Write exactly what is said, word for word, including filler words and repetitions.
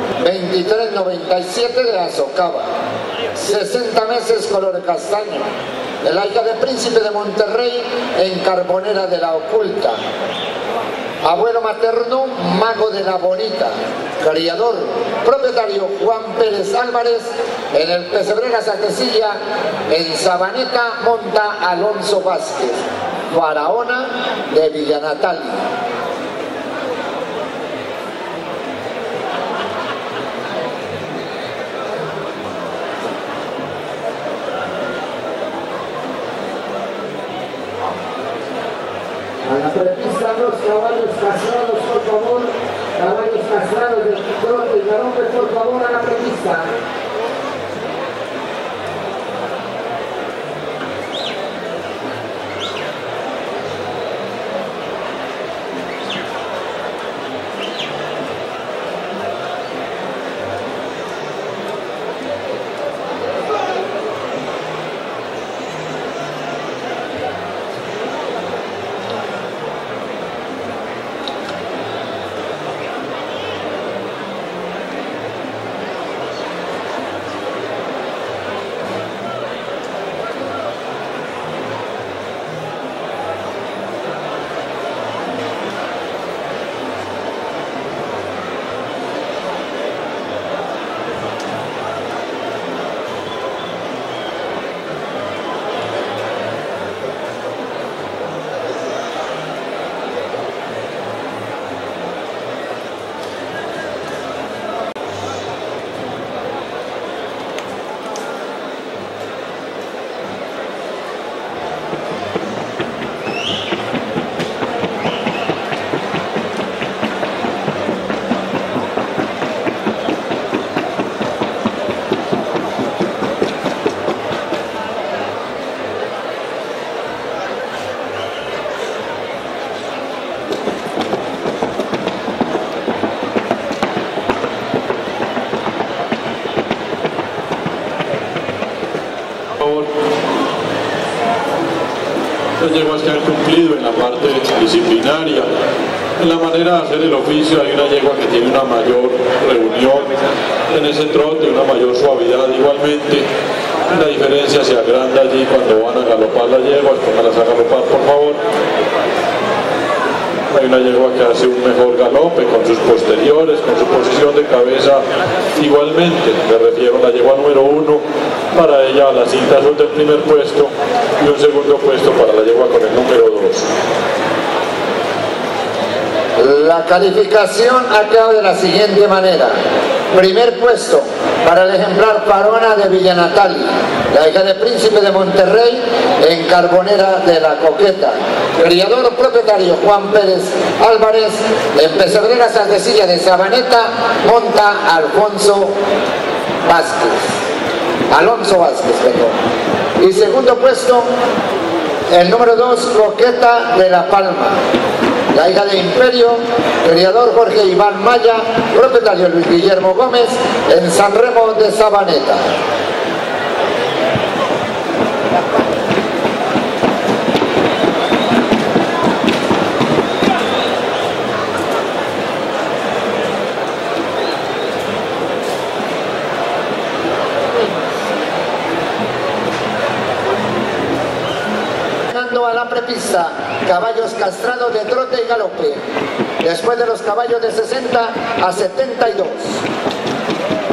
veintitrés noventa y siete de Azocaba, sesenta meses color castaño, de la hija de Príncipe de Monterrey en Carbonera de la Oculta. Abuelo materno, Mago de la Bonita. Criador, propietario Juan Pérez Álvarez. En el Pesebrera Santecilla, en Sabaneta, monta Alonso Vázquez. Faraona de Villanatali. A la prepista los caballos castrados, por favor. Caballos castrados del trote y galope, por favor, a la prepista. Las yeguas que han cumplido en la parte disciplinaria, en la manera de hacer el oficio. Hay una yegua que tiene una mayor reunión en ese trote, una mayor suavidad igualmente. La diferencia se agranda allí cuando van a galopar las yeguas. Póngalas a galopar, por favor. Hay una yegua que hace un mejor galope con sus posteriores, con su posición de cabeza igualmente. Me refiero a la yegua número uno, para ella la cinta azul del primer puesto y un segundo puesto para la yegua con el número dos. La calificación acaba de la siguiente manera. Primer puesto para el ejemplar Faraona de Villanatali, la hija de Príncipe de Monterrey en Carbonera de la Coqueta. Criador propietario Juan Pérez Álvarez. En Pesebrera Santecilla de Sabaneta monta Alfonso Vázquez. Alonso Vázquez, perdón. Y segundo puesto, el número dos, Coqueta de la Palma, la hija de Imperio. Criador Jorge Iván Maya, propietario Luis Guillermo Gómez, en San Remo de Sabaneta. A la prepista, caballos castrados de trote y galope, después de los caballos de sesenta a setenta y dos.